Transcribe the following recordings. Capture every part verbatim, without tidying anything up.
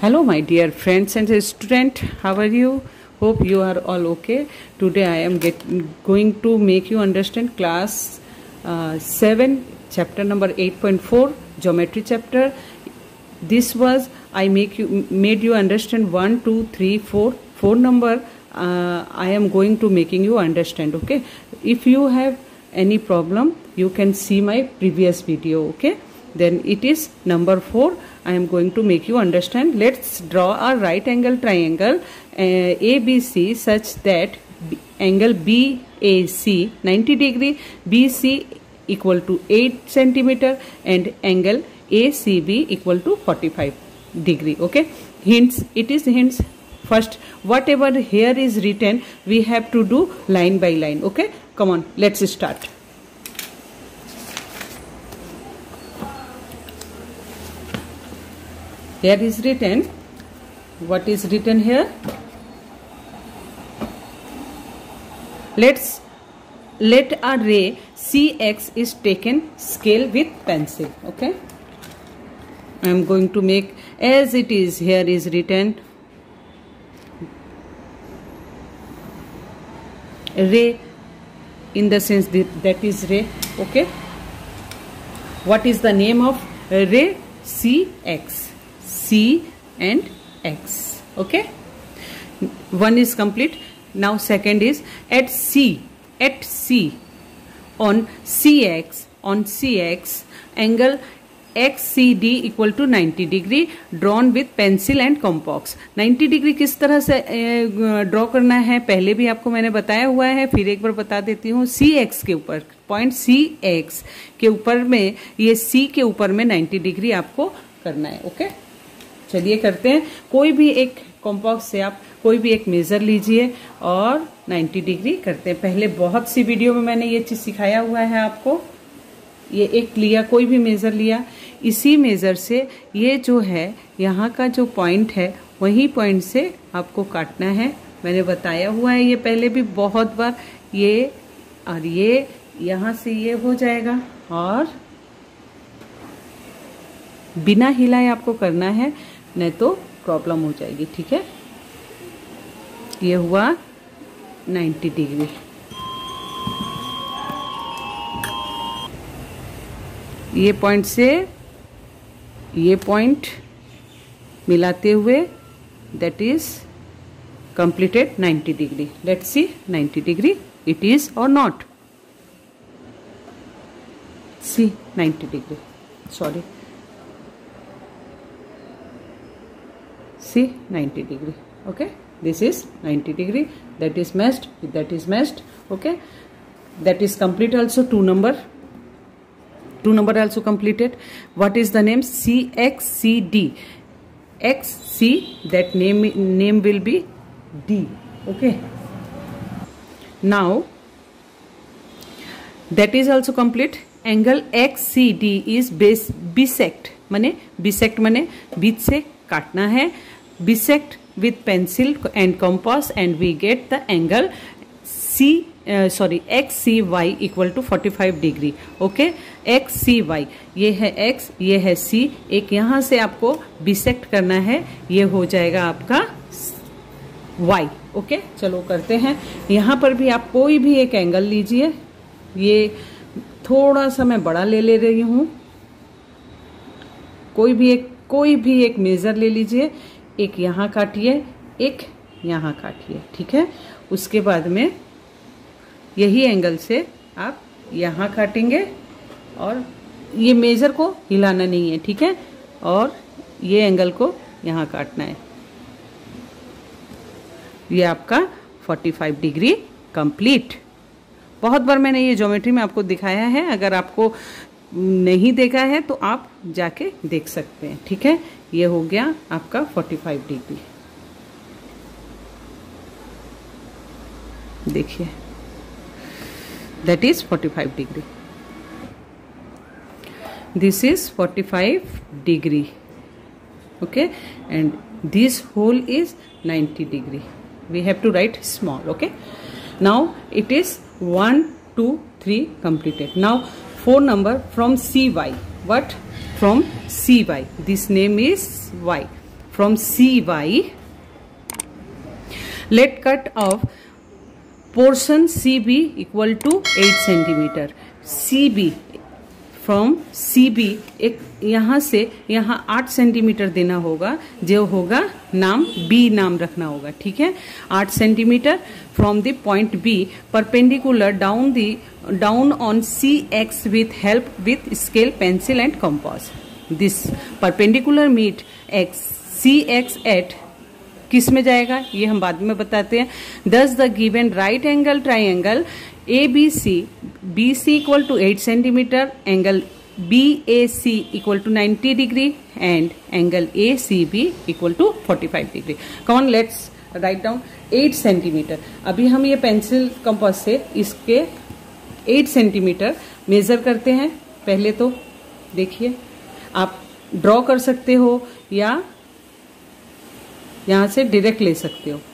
Hello my dear friends and student, how are you? Hope you are all okay. Today I am get, going to make you understand class uh, seven chapter number eight point four geometry chapter. This was I make you made you understand one, two, three, four, four number. Uh, I am going to making you understand. Okay. If you have any problem, you can see my previous video. Okay. Then it is number four. I am going to make you understand. Let's draw a right angle triangle uh, A B C such that B, angle B A C ninety degree, B C equal to eight centimeter and angle A C B equal to forty-five degree. Okay. Hints. It is hints. First, whatever here is written, we have to do line by line. Okay. Come on. Let's start. Here is written, what is written here? Let's let a ray C X is taken scale with pencil. Okay. I am going to make as it is. Here is written ray, in the sense that, that is ray. Okay. What is the name of ray? C X. C and X. Okay. One is complete. Now second is at C. At C on C X on C X angle X C D equal to ninety degree drawn with pencil and compass. ninety degree किस तरह से draw करना है पहले भी आपको मैंने बताया हुआ है, फिर एक बार बता देती हूँ. C X के ऊपर पॉइंट C X के ऊपर में ये C के ऊपर में ninety डिग्री आपको करना है. ओके. चलिए करते हैं. कोई भी एक कॉम्पास से आप कोई भी एक मेजर लीजिए और ninety डिग्री करते हैं. पहले बहुत सी वीडियो में मैंने ये चीज सिखाया हुआ है आपको. ये एक लिया, कोई भी मेजर लिया, इसी मेजर से ये जो है यहाँ का जो पॉइंट है वही पॉइंट से आपको काटना है. मैंने बताया हुआ है ये पहले भी बहुत बार. ये और ये यहाँ से ये हो जाएगा और बिना हिलाए आपको करना है, नहीं तो प्रॉब्लम हो जाएगी. ठीक है. ये हुआ ninety डिग्री. ये पॉइंट से ये पॉइंट मिलाते हुए that is completed ninety degree. Let's see ninety degree it is और not. See ninety degree. Sorry. See ninety degree. Okay. This is ninety degree. That is matched. That is matched. Okay. That is complete also. Two number. Two number also completed. What is the name? C X C D. X C. That name name will be D. Okay. Now that is also complete. Angle X C D is base bisect. माने bisect माने बीच से काटना है. Bisect with pencil and compass and we get the angle C uh, sorry X C Y equal to forty-five degree. Okay. X C Y ये है X, ये है C. एक यहाँ से आपको bisect करना है, ये हो जाएगा आपका Y. ओके. चलो करते हैं. यहाँ पर भी आप कोई भी एक एंगल लीजिए. ये थोड़ा सा मैं बड़ा ले ले रही हूँ. कोई भी एक कोई भी एक मेजर ले लीजिए. एक यहाँ काटिए, एक यहाँ काटिए. ठीक है. उसके बाद में यही एंगल से आप यहाँ काटेंगे और ये मेजर को हिलाना नहीं है. ठीक है. और ये एंगल को यहाँ काटना है. ये आपका forty-five डिग्री कंप्लीट. बहुत बार मैंने ये ज्योमेट्री में आपको दिखाया है. अगर आपको नहीं देखा है तो आप जाके देख सकते हैं. ठीक है. ये हो गया आपका forty-five डिग्री. देखिए that is forty-five degree. This is forty-five degree. Okay. And this whole is ninety degree. We have to write small. Okay. Now it is one two three completed. Now four number from C Y. What? From C Y. This name is Y. from C Y. Let cut of portion C B equal to eight centimeter. C B from C B एक यहाँ से यहाँ आठ centimetre देना होगा, जो होगा नाम बी नाम रखना होगा, ठीक है। आठ centimetre from the point B perpendicular down the down on C X with help with scale pencil and compass. This perpendicular meet X C X at किस में जाएगा ये हम बाद में बताते हैं. Thus the given right angle triangle A B C B C equal to eight centimeter, angle B A C equal to ninety degree and angle A C B equal to forty-five degree. Come on, let's write down eight centimeter. अभी हम ये pencil compass से इसके eight centimetre measure करते हैं. पहले तो देखिए आप ड्रॉ कर सकते हो या यहाँ से डायरेक्ट ले सकते हो.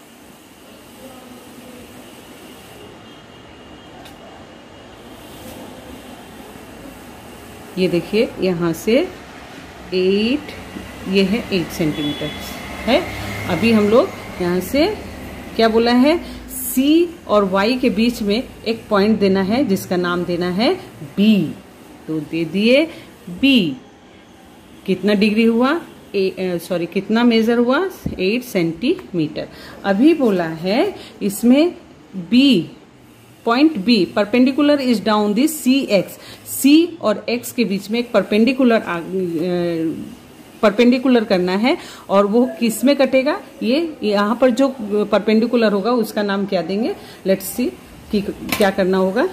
ये देखिए यहाँ से एट, ये है एट सेंटीमीटर है. अभी हम लोग यहाँ से क्या बोला है, C और Y के बीच में एक पॉइंट देना है जिसका नाम देना है B. तो दे दिए B. कितना डिग्री हुआ, सॉरी कितना मेजर हुआ, एट सेंटीमीटर. अभी बोला है इसमें B point B perpendicular is down this C X. C और एक्स के बीच में एक परपेंडिकुलर परपेंडिकुलर करना है और वो किस में कटेगा, ये यहाँ पर जो परपेंडिकुलर होगा उसका नाम क्या देंगे. लेट्स सी कि क्या करना होगा.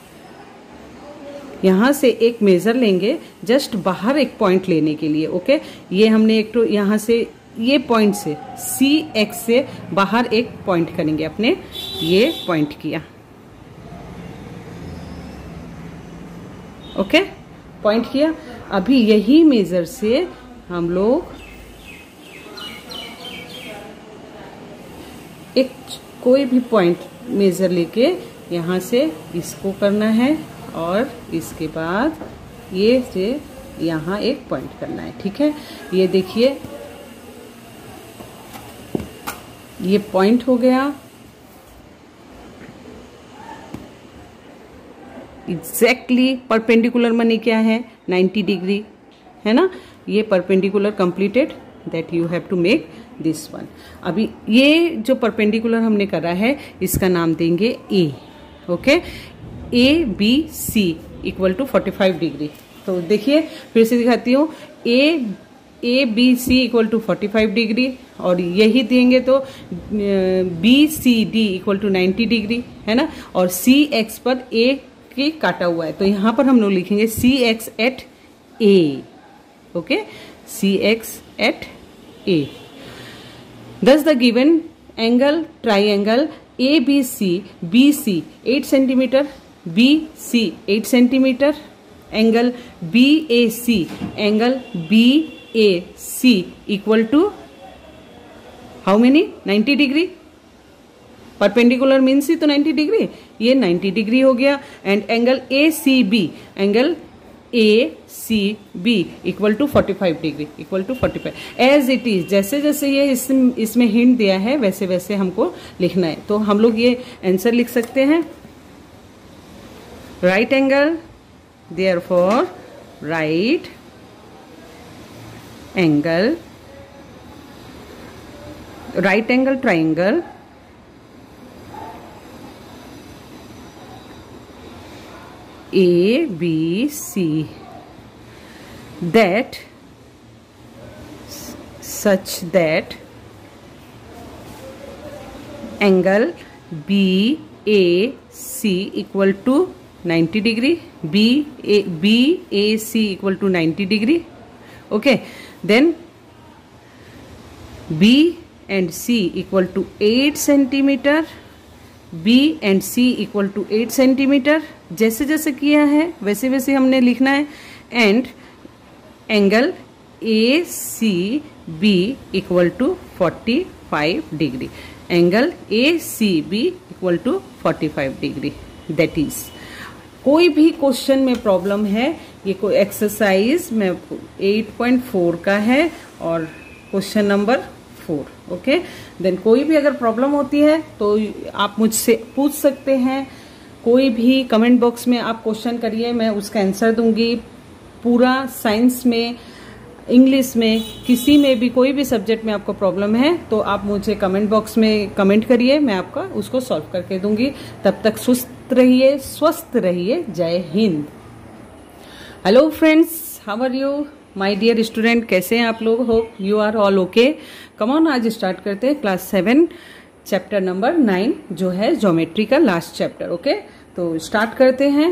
यहाँ से एक मेजर लेंगे जस्ट बाहर एक पॉइंट लेने के लिए. ओके, ये हमने एक तो यहाँ से ये पॉइंट से सी एक्स से बाहर एक पॉइंट करेंगे अपने. ये पॉइंट किया, ओके okay? पॉइंट किया. अभी यही मेजर से हम लोग एक कोई भी पॉइंट मेजर लेके यहाँ से इसको करना है और इसके बाद ये से यहाँ एक पॉइंट करना है, ठीक है. ये देखिए ये पॉइंट हो गया. एग्जैक्टली परपेंडिकुलर मनी क्या है, नाइन्टी डिग्री है ना. ये perpendicular completed, that you have to make this one. अभी ये जो परपेंडिकुलर हमने करा है इसका नाम देंगे A. Okay, A B C equal to forty five degree. तो देखिए फिर से दिखाती हूँ. A A B C equal to forty five degree और यही देंगे तो B C D equal to ninety degree है ना. और सी एक्स पर ए के काटा हुआ है तो यहाँ पर हम लोग लिखेंगे C X at A. Okay, C X at A. Thus the given angle triangle A B C B C eight centimetre, B C eight centimetre, angle B A C angle B A C equal to how many, ninety degree. Perpendicular means ही तो ninety degree, ये ninety degree हो गया. And angle A C B angle A C B equal to forty five degree equal to forty five. As it is, जैसे जैसे ये इस, इसमें हिंट दिया है वैसे वैसे हमको लिखना है. तो हम लोग ये आंसर लिख सकते हैं. Right angle, therefore right angle right angle triangle A B C that such that angle B A C equal to ninety degree, B A B A C equal to ninety degree. Okay, then B and C equal to eight centimeter, B and C equal to eight centimetre. जैसे जैसे किया है वैसे वैसे हमने लिखना है. And angle A C B equal to forty five degree. Angle A C B equal to forty five degree. That is, कोई भी क्वेश्चन में प्रॉब्लम है, ये कोई एक्सरसाइज में एट पॉइंट फोर का है और question number four. Okay, then कोई भी अगर प्रॉब्लम होती है तो आप मुझसे पूछ सकते हैं। कोई भी कमेंट बॉक्स में आप क्वेश्चन करिए, मैं उसका आंसर दूंगी। पूरा साइंस में, इंग्लिश में, किसी में भी, कोई भी सब्जेक्ट में आपको प्रॉब्लम है तो आप मुझे कमेंट बॉक्स में कमेंट करिए, मैं आपका उसको सॉल्व करके दूंगी। तब तक सुस्त रहिए, स्वस्थ रहिए। जय Hind. Hello friends, how are you my dear student, कैसे हैं आप लोग? Hope you are all okay. Come on, आज स्टार्ट करते हैं class seven chapter number nine, जो है ज्योमेट्री का लास्ट चैप्टर। ओके, तो स्टार्ट करते हैं।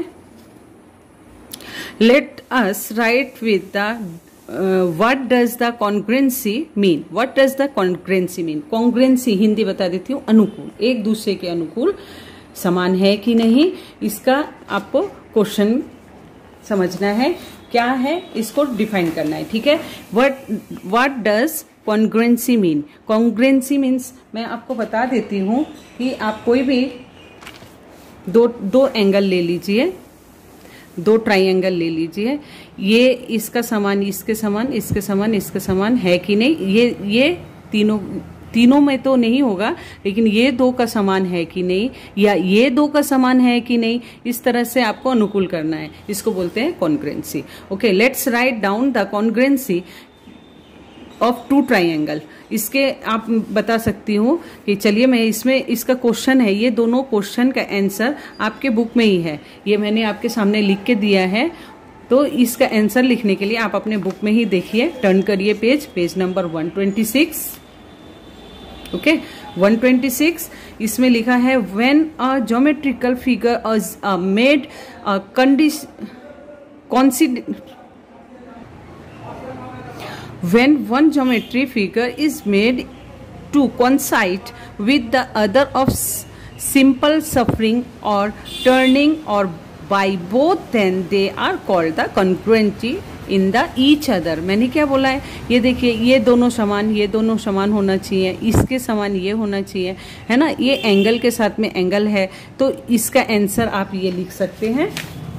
Let us write with the what does the congruency mean. What does the congruency mean? Congruency Hindi बता देती हूँ, अनुकूल, एक दूसरे के अनुकूल समान है कि नहीं, इसका आपको क्वेश्चन समझना है, क्या है इसको डिफाइन करना है। ठीक है, what what does congruency mean? Congruency means मैं आपको बता देती हूं कि आप कोई भी दो दो एंगल ले लीजिए, दो ट्राइंगल ले लीजिए, ये इसका समान, इसके समान, इसके समान, इसके समान है कि नहीं, ये ये तीनों तीनों में तो नहीं होगा, लेकिन ये दो का समान है कि नहीं, या ये दो का समान है कि नहीं, इस तरह से आपको अनुकूल करना है। इसको बोलते हैं congruency. Okay, let's write down the congruency of two triangle. इसके आप बता सकती हूँ कि चलिए मैं इसमें, इसका क्वेश्चन है, ये दोनों क्वेश्चन का आंसर आपके बुक में ही है, ये मैंने आपके सामने लिख के दिया है। तो इसका आंसर लिखने के लिए आप अपने बुक में ही देखिए, टर्न करिए page, page number one twenty six. Okay, one twenty six, इसमें लिखा है when a geometrical figure is made condition when one geometry figure is made to coincide with the other of simple suffering or turning or by both, then they are called the congruity in the each other। मैंने क्या बोला है, ये देखिए, ये दोनों समान, ये दोनों समान होना चाहिए, इसके समान ये होना चाहिए, है ना, ये एंगल के साथ में एंगल है, तो इसका आंसर आप ये लिख सकते हैं।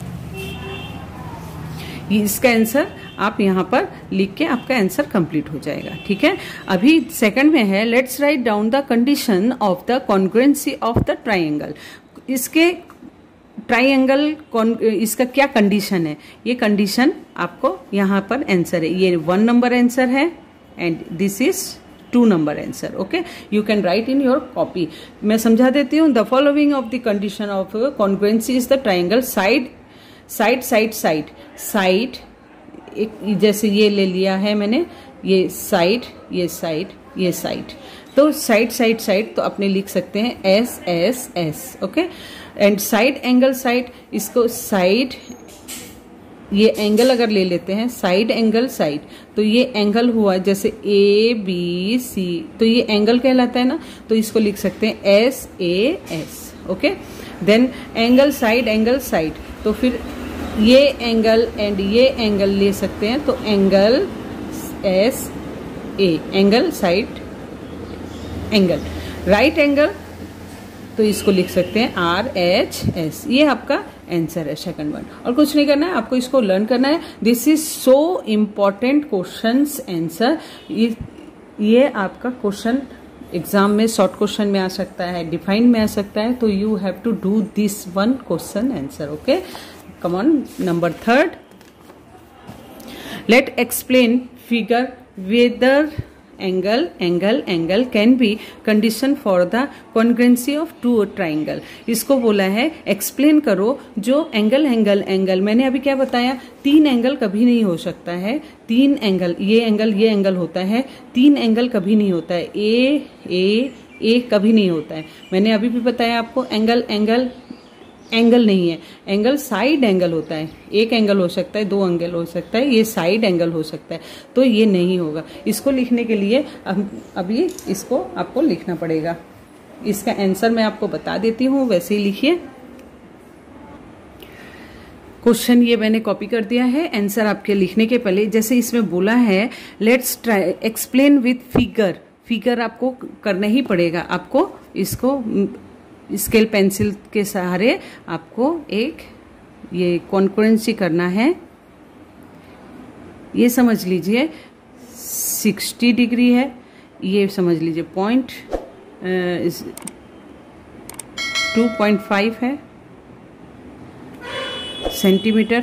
इसका आंसर आप यहाँ पर लिख के आपका आंसर कंप्लीट हो जाएगा। ठीक है, अभी सेकंड में है, let's write down the condition of the congruency of the triangle. इसके ट्राइंगल, इसका क्या कंडीशन है, ये कंडीशन आपको यहाँ पर आंसर है, ये वन नंबर आंसर है and this is two number answer. Okay, you can write in your copy. मैं समझा देती हूँ। The following of the condition of congruency is the triangle side side side side side, एक जैसे ये ले लिया है मैंने, ये साइड, ये साइड, ये साइड, तो साइड साइड साइड तो अपने लिख सकते हैं S S S. Okay, and side angle side, इसको साइड, ये एंगल अगर ले लेते हैं साइड एंगल साइड, तो ये एंगल हुआ जैसे ए बी सी, तो ये एंगल कहलाता है ना, तो इसको लिख सकते हैं S A S. Okay, then angle side angle side, तो फिर ये एंगल एंड ये एंगल ले सकते हैं, तो angle S A, angle side angle, right angle, तो इसको लिख सकते हैं आर एच एस। ये आपका आंसर है सेकंड वन, और कुछ नहीं करना है, आपको इसको लर्न करना है। This is so important questions answer. ये, ये आपका क्वेश्चन एग्जाम में शॉर्ट क्वेश्चन में आ सकता है, डिफाइन में आ सकता है, तो you have to do this one question answer. Okay, come on, number third, let explain figure whether angle angle angle can be condition for the congruency of two triangle। इसको बोला है एक्सप्लेन करो जो एंगल एंगल एंगल, मैंने अभी क्या बताया, तीन एंगल कभी नहीं हो सकता है, तीन एंगल, ये एंगल ये एंगल होता है, तीन एंगल कभी नहीं होता है, ए ए ए कभी नहीं होता है। मैंने अभी भी बताया आपको, एंगल एंगल एंगल नहीं है, एंगल साइड एंगल होता है, एक एंगल हो सकता है, दो एंगल हो सकता है, ये साइड एंगल हो सकता है, तो ये नहीं होगा। इसको लिखने के लिए अभी इसको आपको लिखना पड़ेगा। इसका आंसर मैं आपको बता देती हूँ, वैसे ही लिखिए। क्वेश्चन ये मैंने कॉपी कर दिया है, आंसर आपके लिखने के पहले जैसे इसमें बोला है, let's try explain with figure. Figure आपको करना ही पड़ेगा, आपको इसको स्केल पेंसिल के सहारे आपको एक ये कॉन्ग्रुएंसी करना है। ये समझ लीजिए सिक्सटी डिग्री है, ये समझ लीजिए पॉइंट टू पॉइंट फाइव है सेंटीमीटर,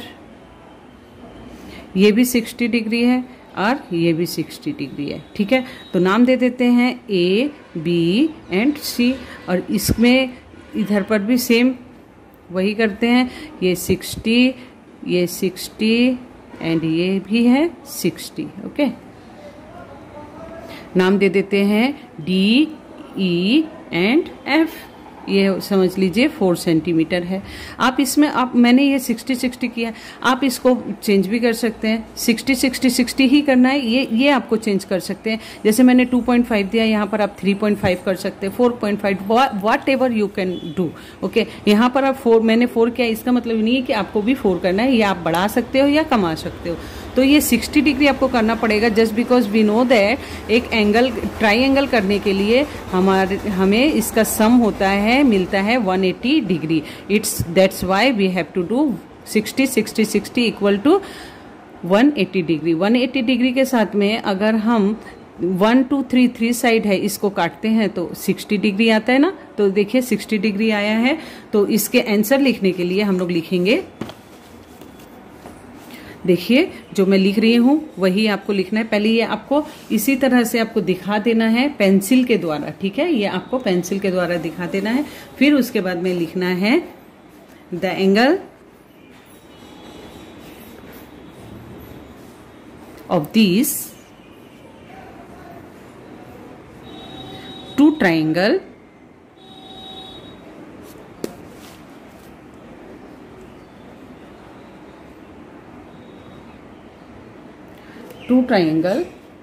ये भी सिक्सटी डिग्री है और ये भी सिक्सटी डिग्री है। ठीक है, तो नाम दे देते हैं ए बी एंड सी, और इसमें इधर पर भी सेम वही करते हैं, ये सिक्सटी, ये सिक्सटी एंड ये भी है सिक्सटी। ओके, नाम दे देते हैं डी ई एंड एफ, ये समझ लीजिए फोर सेंटीमीटर है। आप इसमें आप मैंने ये सिक्सटी सिक्सटी किया, आप इसको चेंज भी कर सकते हैं, सिक्सटी सिक्सटी सिक्सटी ही करना है, ये ये आपको चेंज कर सकते हैं। जैसे मैंने टू पॉइंट फाइव दिया, यहाँ पर आप थ्री पॉइंट फाइव कर सकते हैं, four point five, whatever you can do. Okay, यहाँ पर आप फोर, मैंने फोर किया, इसका मतलब नहीं है कि आपको भी फोर करना है, ये आप बढ़ा सकते हो या कमा सकते हो। तो ये सिक्सटी डिग्री आपको करना पड़ेगा, just because we know that एक एंगल ट्राइंगल करने के लिए हमारे हमें इसका सम होता है, मिलता है one eighty degree. It's that's why we have to do sixty sixty sixty equal to one eighty degree. One eighty degree के साथ में अगर हम one two three three side है इसको काटते हैं तो सिक्सटी डिग्री आता है ना, तो देखिए सिक्सटी डिग्री आया है। तो इसके आंसर लिखने के लिए हम लोग लिखेंगे, देखिए जो मैं लिख रही हूँ वही आपको लिखना है। पहले ये आपको इसी तरह से आपको दिखा देना है पेंसिल के द्वारा, ठीक है, ये आपको पेंसिल के द्वारा दिखा देना है। फिर उसके बाद में लिखना है the angle of this two triangle two triangle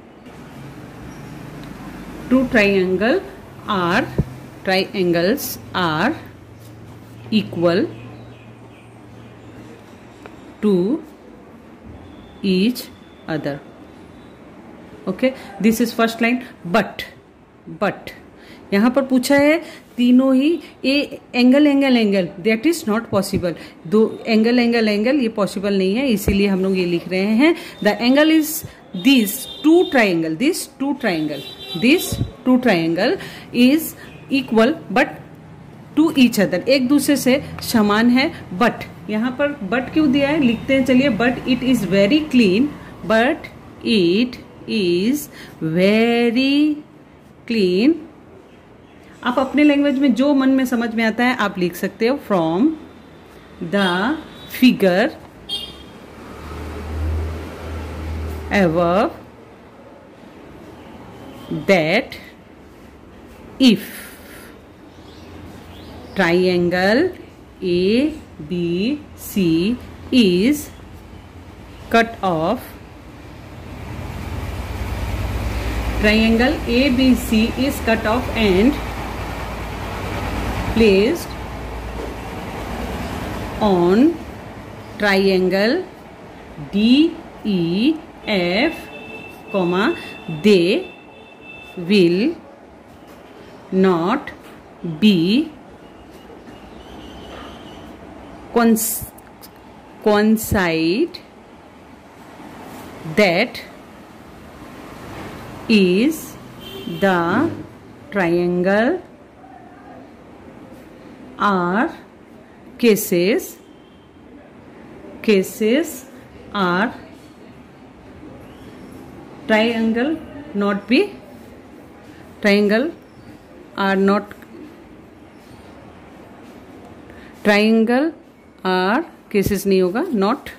two triangle are triangles are equal to each other. Okay, this is first line. but but यहाँ पर पूछा है तीनों ही A angle angle angle, that is not possible. दो angle angle angle ये possible नहीं है, इसीलिए हम लोग ये लिख रहे हैं the angle is this two triangle, this two triangle, this two triangle is equal but to each other, एक दूसरे से समान है। बट यहाँ पर बट क्यों दिया है लिखते हैं, चलिए। But it is very clean, but it is very clean. आप अपने लैंग्वेज में जो मन में समझ में आता है आप लिख सकते हो। From the figure above that if triangle A B C is cut off, triangle A B C is cut off and placed on triangle D E F, comma, they will not be coincide, that is the triangle are cases cases are triangle not be triangle are not triangle are cases नहीं होगा, not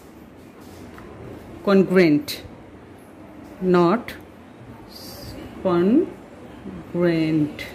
congruent, not congruent।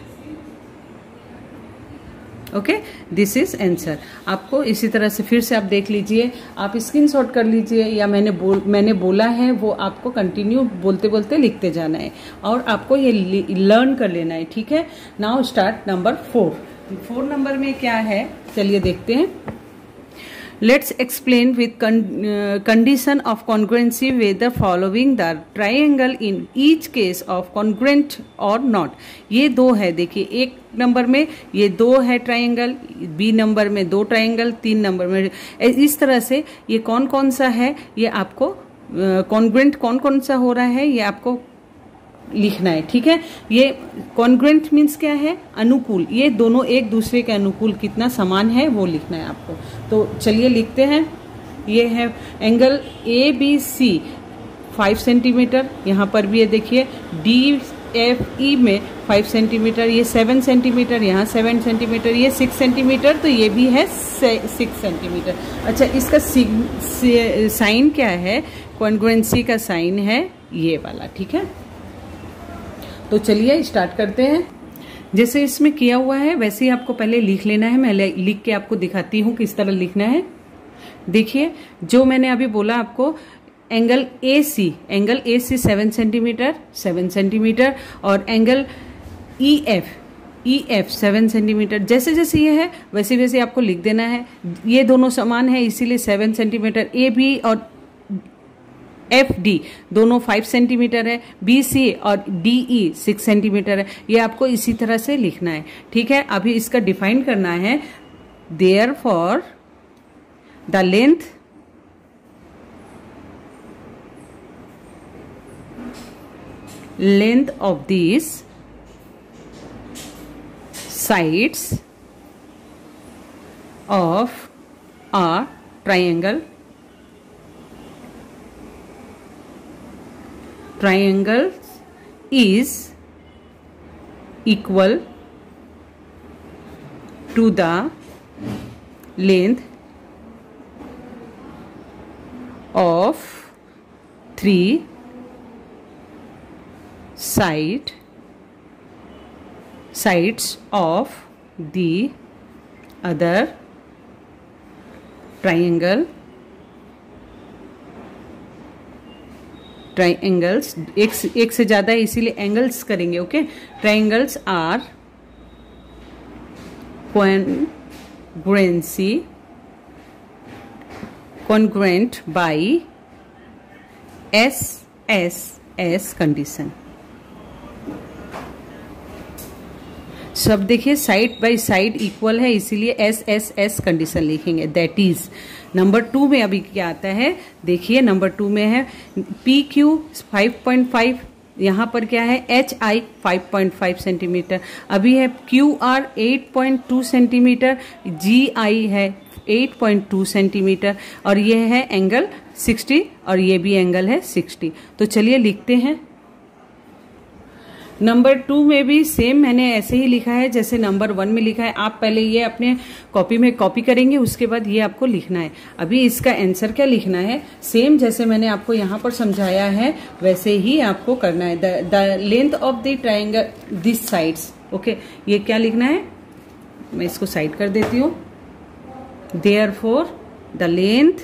Okay, this is answer. आपको इसी तरह से फिर से आप देख लीजिए, आप स्क्रीनशॉट कर लीजिए, या मैंने बोल मैंने बोला है वो आपको कंटिन्यू बोलते बोलते लिखते जाना है और आपको ये लर्न कर लेना है, ठीक है। Now start number four. Four number में क्या है चलिए देखते हैं। Let's explain with con, uh, condition of congruency with the following the triangle in each case of congruent or not। ये दो है, देखिए एक नंबर में ये दो है ट्राइंगल, बी नंबर में दो ट्राइंगल, तीन नंबर में इस तरह से ये कौन कौन सा है ये आपको कॉन्ग्रुएंट कौन कौन सा हो रहा है ये आपको लिखना है, ठीक है। ये कॉन्ग्रुएंट मीन्स क्या है, अनुकूल, ये दोनों एक दूसरे के अनुकूल कितना समान है वो लिखना है आपको। तो चलिए लिखते हैं। ये है angle A B C five centimetre, यहाँ पर भी ये देखिए डी एफ ई में फाइव सेंटीमीटर, ये सेवन सेंटीमीटर, यहाँ सेवन सेंटीमीटर, ये सिक्स सेंटीमीटर, तो ये भी है सिक्स सेंटीमीटर। अच्छा, इसका साइन क्या है, कॉन्ग्रुएंसी का साइन है ये वाला, ठीक है। तो चलिए स्टार्ट करते हैं। जैसे इसमें किया हुआ है वैसे ही आपको पहले लिख लेना है। मैं लिख के आपको दिखाती हूँ किस तरह लिखना है। देखिए जो मैंने अभी बोला आपको, angle A C, angle A C seven centimetre, seven centimetre, और angle E F, E F seven centimetre. जैसे जैसे ये है वैसे वैसे आपको लिख देना है। ये दोनों समान है इसीलिए सेवन सेंटीमीटर, ए बी और एफ डी दोनों फाइव सेंटीमीटर है, बी सी और डी ई सिक्स सेंटीमीटर है। ये आपको इसी तरह से लिखना है, ठीक है। अभी इसका डिफाइन करना है। Therefore the length length of these sides of a triangle triangle is equal to the length of three side sides of the other triangle triangles एक एक से ज्यादा है इसीलिए एंगल्स करेंगे, okay. Triangles are congruency congruent by S S S condition. सब देखिए side by side equal है इसीलिए एस एस एस कंडीशन लिखेंगे। दैट इज नंबर टू में अभी क्या आता है, देखिए नंबर टू में है P Q five point five, यहाँ पर क्या है H I five point five centimetre, अभी है Q R eight point two centimetre, G I है एट पॉइंट टू सेंटीमीटर, और ये है एंगल सिक्सटी और ये भी एंगल है सिक्सटी। तो चलिए लिखते हैं। नंबर टू में भी सेम मैंने ऐसे ही लिखा है जैसे नंबर वन में लिखा है। आप पहले ये अपने कॉपी में कॉपी करेंगे, उसके बाद ये आपको लिखना है। अभी इसका आंसर क्या लिखना है, सेम जैसे मैंने आपको यहाँ पर समझाया है वैसे ही आपको करना है। The length of the triangle this sides, okay. ये क्या लिखना है, मैं इसको साइड कर देती हूँ। Therefore the length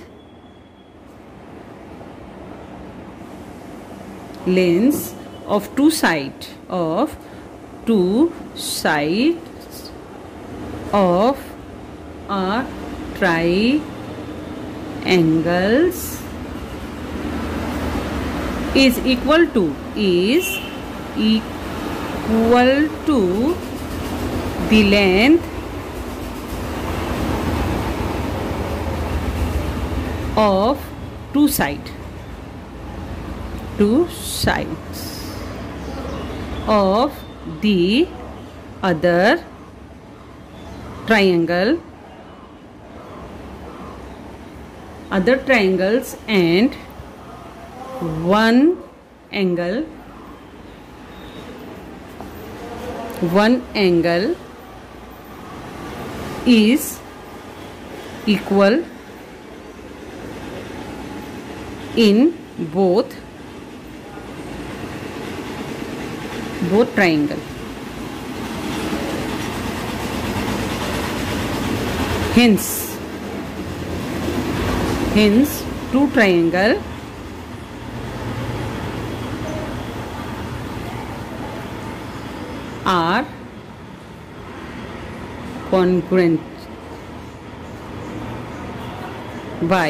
length of two side of two sides of a triangles is equal to is equal to the length of two side two sides of the other triangle other triangles and one angle one angle is equal in both both triangle. Hence, hence two triangle are congruent by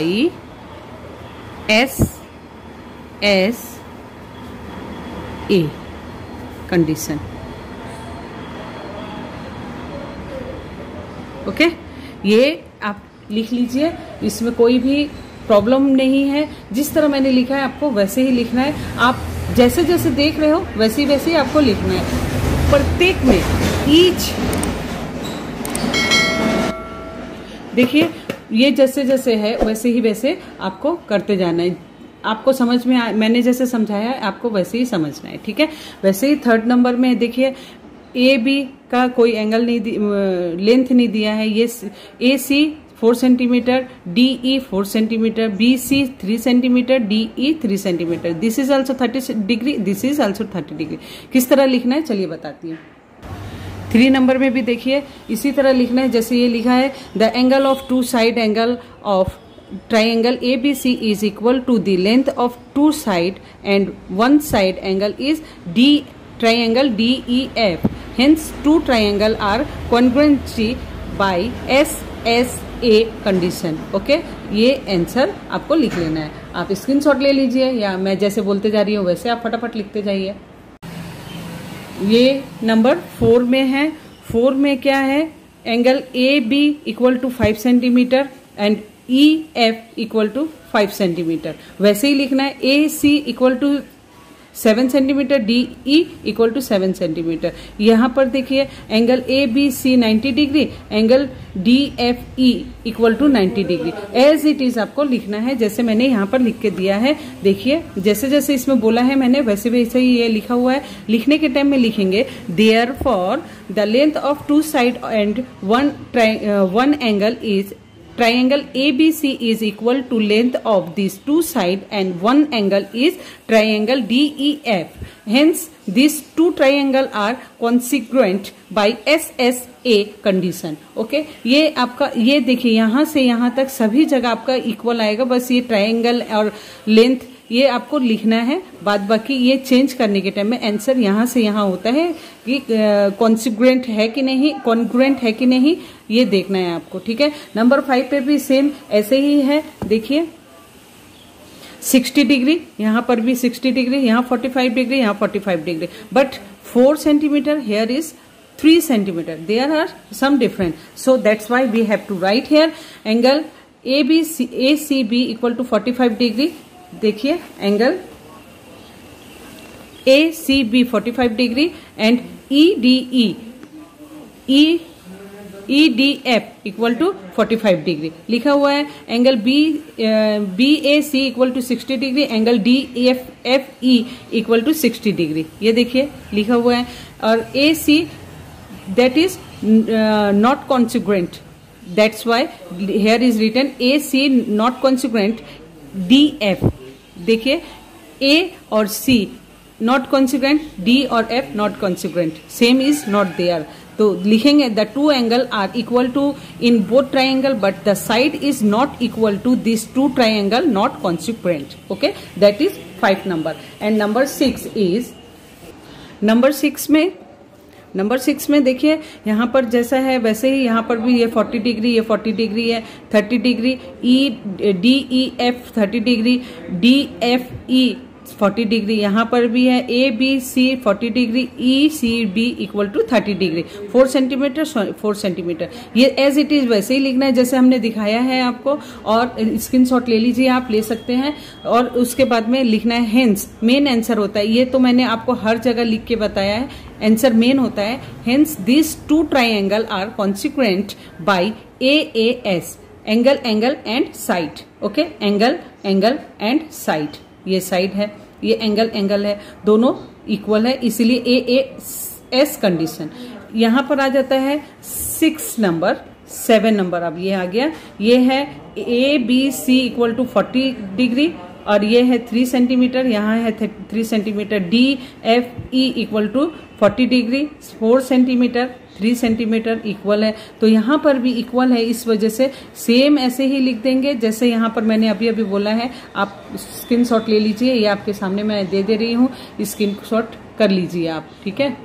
S S A condition, okay. ये आप लिख लीजिए, इसमें कोई भी problem नहीं है। जिस तरह मैंने लिखा है आपको वैसे ही लिखना है। आप जैसे जैसे देख रहे हो वैसे वैसे ही आपको लिखना है। प्रत्येक में ईच देखिए, ये जैसे जैसे है वैसे ही वैसे आपको करते जाना है। आपको समझ में आ, मैंने जैसे समझाया है आपको वैसे ही समझना है, ठीक है। वैसे ही थर्ड नंबर में देखिए, ए बी का कोई एंगल नहीं, लेंथ नहीं दिया है। ये A C four centimetre, D E four centimetre, B C three centimetre, D E three centimetre. This is also thirty degree, this is also thirty degree. किस तरह लिखना है चलिए बताती हूँ। थ्री नंबर में भी देखिए इसी तरह लिखना है जैसे ये लिखा है, the angle of two side angle of triangle A B C is equal to the length of two side and one side angle is D triangle D E F. Hence two triangle are congruent by S S A condition. Okay, ये answer आपको लिख लेना है। आप screenshot ले लीजिए या मैं जैसे बोलते जा रही हूँ वैसे आप फटाफट लिखते जाइए। ये नंबर फोर में है। फोर में क्या है, angle A B equal to five centimetre and E F equal to five centimetre. वैसे ही लिखना है। A C equal to seven centimetre, D E equal to seven centimetre. यहाँ पर देखिए angle A B C ninety degree, angle D F E equal to ninety degree. As it is आपको लिखना है जैसे मैंने यहाँ पर लिख के दिया है। देखिए जैसे जैसे इसमें बोला है मैंने वैसे वैसे ही ये लिखा हुआ है। लिखने के टाइम में लिखेंगे therefore the length of two side and one one angle is triangle A B C is equal to length of these two side and one angle is triangle D E F. Hence these two triangle are congruent by S S A condition. Okay, ये आपका ये देखिए यहाँ से यहाँ तक सभी जगह आपका इक्वल आएगा। बस ये ट्राइंगल और लेंथ ये आपको लिखना है। बाद बाकी ये चेंज करने के टाइम में आंसर यहाँ से यहाँ होता है कि कॉन्सिग्रेंट है कि नहीं, कॉन्ग्रुएंट है कि नहीं, ये देखना है आपको, ठीक है। नंबर फाइव पे भी सेम ऐसे ही है। देखिए सिक्सटी डिग्री, यहाँ पर भी सिक्सटी डिग्री, यहाँ फोर्टी फाइव डिग्री, यहाँ forty five degree, but four centimetre here is three centimetre. There are some different, so that's why we have to write here angle A B C A C B equal to forty five degree. देखिए angle A C B forty five degree and E D E E E D F equal to forty five degree लिखा हुआ है। Angle B B A C equal to sixty degree, angle D F F E equal to sixty degree, ये देखिए लिखा हुआ है। और A C that is not congruent, that's why here is written A C not congruent D F. देखिए A और C not congruent, D और F not congruent, same is not there. तो लिखेंगे the two angle are equal to in both triangle but the side is not equal to this two triangle not congruent. Okay, that is five number. And number six is, number six में number six में देखिए यहाँ पर जैसा है वैसे ही यहाँ पर भी ये फोर्टी डिग्री, ये फोर्टी डिग्री है, thirty degree, E D E F thirty degree, D F E forty degree, यहाँ पर भी है A B C forty degree, E C B equal to thirty degree, four centimetre four centimetre. ये as it is वैसे ही लिखना है जैसे हमने दिखाया है आपको, और स्क्रीनशॉट ले लीजिए, आप ले सकते हैं। और उसके बाद में लिखना है हेंस, मेन आंसर होता है। ये तो मैंने आपको हर जगह लिख के बताया है, आंसर मेन होता है। Hence this two triangle are consequent by A A S, angle angle and side. Okay, angle angle and side, ये साइड है, ये एंगल एंगल है, दोनों इक्वल है, इसीलिए ए ए एस कंडीशन। यहां पर आ जाता है सिक्स नंबर, सेवन नंबर अब ये आ गया। ये है A B C equal to forty degree और ये है थ्री सेंटीमीटर, यहाँ है three centimetre. D F E equal to forty degree, four centimetre, three centimetre equal है। तो यहाँ पर भी इक्वल है, इस वजह से सेम ऐसे ही लिख देंगे जैसे यहाँ पर मैंने अभी अभी बोला है। आप स्क्रीनशॉट ले लीजिए, ये आपके सामने मैं दे दे रही हूँ, स्क्रीनशॉट कर लीजिए आप, ठीक है।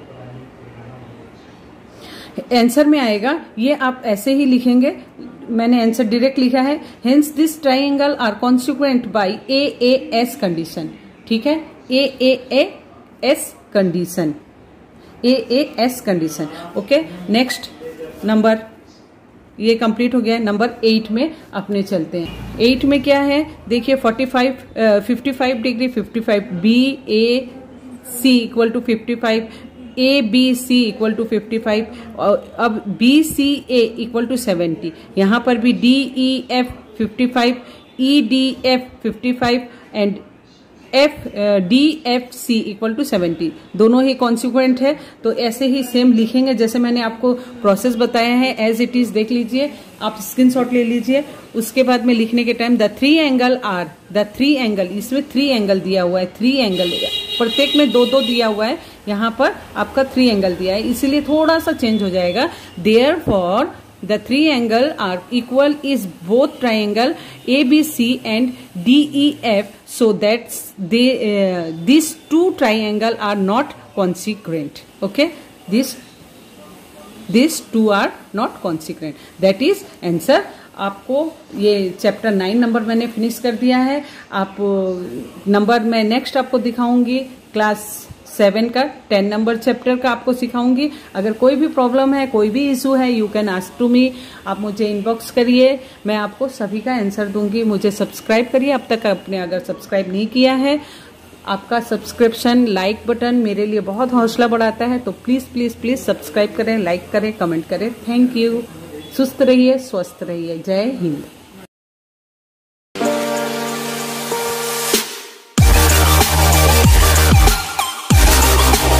आंसर में आएगा ये, आप ऐसे ही लिखेंगे, मैंने आंसर डायरेक्ट लिखा है। Hence this triangle are consequent by A A S condition, ठीक है, A A A S condition, A A S condition. Okay, next number ये कंप्लीट हो गया है। नंबर एट में अपने चलते हैं। एट में क्या है देखिए, forty five fifty five degree, fifty five B A C equal to fifty five, A B C equal to fifty five, और अब B C A equal to seventy. यहाँ पर भी D E F fifty five, E D F fifty five and F D F C equal to seventy, दोनों ही consequent है। तो ऐसे ही सेम लिखेंगे जैसे मैंने आपको प्रोसेस बताया है, एज इट इज देख लीजिए, आप स्क्रीनशॉट ले लीजिए। उसके बाद में लिखने के time the three angle are, the three angle, इसमें थ्री एंगल दिया हुआ है, थ्री एंगल प्रत्येक में दो दो दिया हुआ है, यहाँ पर आपका थ्री एंगल दिया है, इसीलिए थोड़ा सा चेंज हो जाएगा। Therefore the three angle are equal is both triangle A B C and D E F, so that they uh, these two triangle are not consequent. Okay, these these two are not consequent. That is answer. आपको ये chapter nine number मैंने finish कर दिया है। आप number मैं next आपको दिखाऊंगी क्लास सेवन का, टेन नंबर चैप्टर का आपको सिखाऊंगी। अगर कोई भी प्रॉब्लम है, कोई भी इशू है, you can ask to me, आप मुझे इनबॉक्स करिए, मैं आपको सभी का आंसर दूंगी। मुझे सब्सक्राइब करिए, अब तक आपने अगर सब्सक्राइब नहीं किया है, आपका सब्सक्रिप्शन, लाइक बटन मेरे लिए बहुत हौसला बढ़ाता है, तो प्लीज प्लीज प्लीज सब्सक्राइब करें, लाइक करें, कमेंट करें। Thank you. सुस्त रहिए, स्वस्थ रहिए। जय Hind.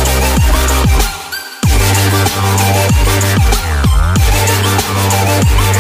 We'll be right back.